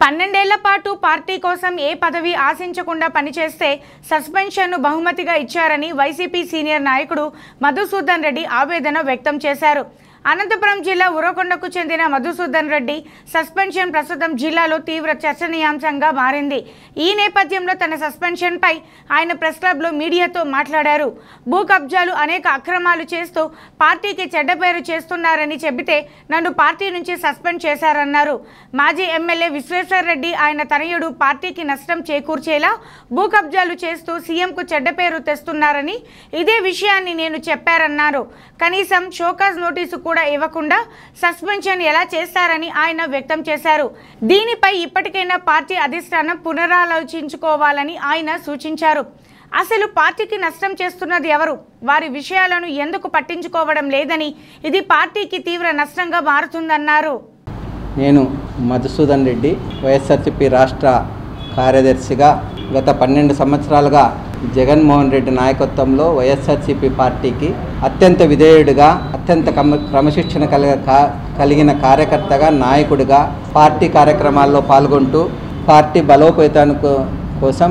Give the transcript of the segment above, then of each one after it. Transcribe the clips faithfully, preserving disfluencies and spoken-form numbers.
పన్నెండేళ్ల పాటు పార్టీ కోసం ఏ పదవి ఆశించకుండా పనిచేస్తే సస్పెన్షన్ను బహుమతిగా ఇచ్చారని వైసీపీ సీనియర్ నాయకుడు మధుసూదన్ రెడ్డి ఆవేదన వ్యక్తం చేశారు. అనంతపురం జిల్లా ఉరవకొండకు చెందిన మధుసూదన్ రెడ్డి సస్పెన్షన్ ప్రస్తుతం జిల్లాలో తీవ్ర చర్చనీయాంశంగా మారింది. ఈ నేపథ్యంలో తన సస్పెన్షన్పై ఆయన ప్రెస్ క్లబ్లో మీడియాతో మాట్లాడారు. భూ కబ్జాలు, అనేక అక్రమాలు చేస్తూ పార్టీకి చెడ్డ పేరు చేస్తున్నారని చెబితే నన్ను పార్టీ నుంచి సస్పెండ్ చేశారన్నారు. మాజీ ఎమ్మెల్యే విశ్వేశ్వర్ రెడ్డి ఆయన తనయుడు పార్టీకి నష్టం చేకూర్చేలా భూ కబ్జాలు చేస్తూ సీఎంకు చెడ్డ పేరు తెస్తున్నారని ఇదే విషయాన్ని నేను చెప్పారన్నారు. కనీసం షోకాజ్ నోటీసు కూడా ఇవ్వకుండా సస్పెన్షన్ ఎలా చేస్తారని ఆయన వ్యక్తం చేశారు. దీనిపై ఇప్పటికైనా పార్టీ అధిష్టానం పునరాలోచించుకోవాలని ఆయన సూచించారు. అసలు పార్టీకి నష్టం చేస్తున్నది ఎవరు? వారి విషయాలను ఎందుకు పట్టించుకోవడం లేదని, ఇది పార్టీకి తీవ్ర నష్టంగా మారుతుందన్నారు. నేను మధుసూదన్ రెడ్డి, వైఎస్ఆర్సీపీ రాష్ట్ర కార్యదర్శిగా గత పన్నెండు సంవత్సరాలుగా జగన్మోహన్ రెడ్డి నాయకత్వంలో వైఎస్ఆర్సీపీ పార్టీకి అత్యంత విధేయుడిగా, అత్యంత క్రమశిక్షణ కలిగ కలిగిన కార్యకర్తగా, నాయకుడిగా పార్టీ కార్యక్రమాల్లో పాల్గొంటూ పార్టీ బలోపేతాని కోసం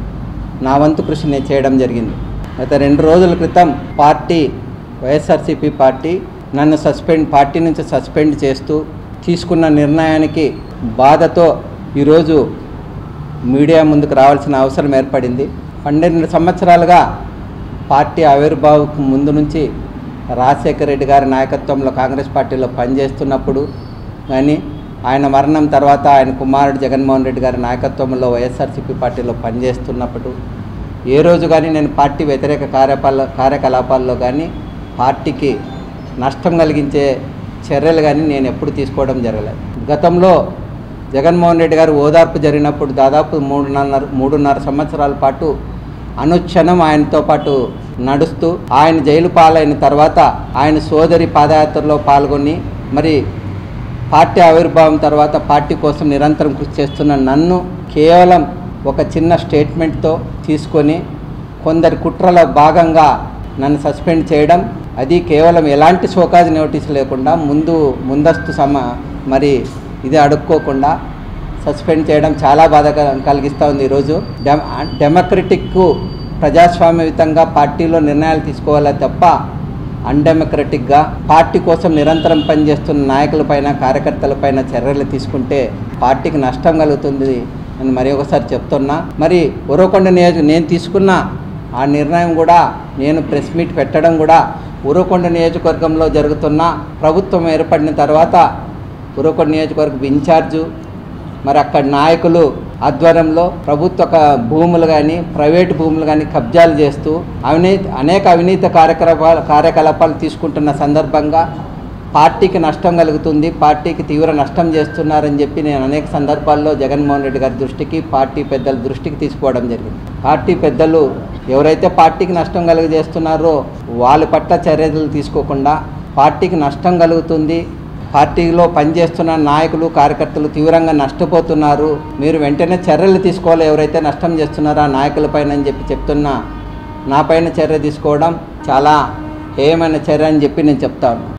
నా వంతు కృషి నేను చేయడం జరిగింది. గత రెండు రోజుల క్రితం పార్టీ వైఎస్ఆర్సీపీ పార్టీ నన్ను సస్పెండ్ పార్టీ నుంచి సస్పెండ్ చేస్తూ తీసుకున్న నిర్ణయానికి బాధతో ఈరోజు మీడియా ముందుకు రావాల్సిన అవసరం ఏర్పడింది. పన్నెండు సంవత్సరాలుగా పార్టీ ఆవిర్భావకు ముందు నుంచి రాజశేఖర రెడ్డి గారి నాయకత్వంలో కాంగ్రెస్ పార్టీలో పనిచేస్తున్నప్పుడు కానీ, ఆయన మరణం తర్వాత ఆయన కుమారుడు జగన్మోహన్ రెడ్డి గారి నాయకత్వంలో వైఎస్ఆర్సీపీ పార్టీలో పనిచేస్తున్నప్పుడు ఏ రోజు కానీ నేను పార్టీ వ్యతిరేక కార్యపాల కార్యకలాపాల్లో కానీ పార్టీకి నష్టం కలిగించే చర్యలు కానీ నేను ఎప్పుడు తీసుకోవడం జరగలేదు. గతంలో జగన్మోహన్ రెడ్డి గారు ఓదార్పు జరిగినప్పుడు దాదాపు మూడున్నర మూడున్నర సంవత్సరాల పాటు అనుక్షణం ఆయనతో పాటు నడుస్తూ, ఆయన జైలు పాలైన తర్వాత ఆయన సోదరి పాదయాత్రలో పాల్గొని మరి పార్టీ ఆవిర్భావం తర్వాత పార్టీ కోసం నిరంతరం కృషి చేస్తున్న నన్ను కేవలం ఒక చిన్న స్టేట్మెంట్తో తీసుకొని కొందరి కుట్రల భాగంగా నన్ను సస్పెండ్ చేయడం, అది కేవలం ఎలాంటి షోకాజ్ నోటీసు లేకుండా ముందు ముందస్తు సమ మరి ఇది అడుక్కోకుండా సస్పెండ్ చేయడం చాలా బాధ కలిగిస్తూ ఉంది. ఈరోజు డెమ డెమోక్రటిక్ ప్రజాస్వామ్యయుతంగా పార్టీలో నిర్ణయాలు తీసుకోవాలా తప్ప అన్డెమోక్రటిక్గా పార్టీ కోసం నిరంతరం పనిచేస్తున్న నాయకులపైన, కార్యకర్తలపైన చర్యలు తీసుకుంటే పార్టీకి నష్టం కలుగుతుంది అని మరి ఒకసారి చెప్తున్నా. మరి ఉరవకొండ నియోజక నేను తీసుకున్న ఆ నిర్ణయం కూడా, నేను ప్రెస్ మీట్ పెట్టడం కూడా ఉరవకొండ నియోజకవర్గంలో జరుగుతున్న ప్రభుత్వం ఏర్పడిన తర్వాత ఉరవకొండ నియోజకవర్గం ఇన్ఛార్జు మరి అక్కడ నాయకులు ఆధ్వర్యంలో ప్రభుత్వ భూములు కానీ, ప్రైవేటు భూములు కానీ కబ్జాలు చేస్తూ అవినీతి అనేక అవినీతి కార్యకలాపాలు కార్యకలాపాలు తీసుకుంటున్న సందర్భంగా పార్టీకి నష్టం కలుగుతుంది, పార్టీకి తీవ్ర నష్టం చేస్తున్నారని చెప్పి నేను అనేక సందర్భాల్లో జగన్మోహన్ రెడ్డి గారి దృష్టికి, పార్టీ పెద్దల దృష్టికి తీసుకోవడం జరిగింది. పార్టీ పెద్దలు ఎవరైతే పార్టీకి నష్టం కలుగజేస్తున్నారో వాళ్ళ పట్ల చర్యలు తీసుకోకుండా పార్టీకి నష్టం కలుగుతుంది, పార్టీలో పనిచేస్తున్న నాయకులు, కార్యకర్తలు తీవ్రంగా నష్టపోతున్నారు, మీరు వెంటనే చర్యలు తీసుకోవాలి ఎవరైతే నష్టం చేస్తున్నారో ఆ నాయకులపైన అని చెప్పి చెప్తున్నా, నాపైన చర్య తీసుకోవడం చాలా హేయమైన చర్య అని చెప్పి నేను చెప్తాను.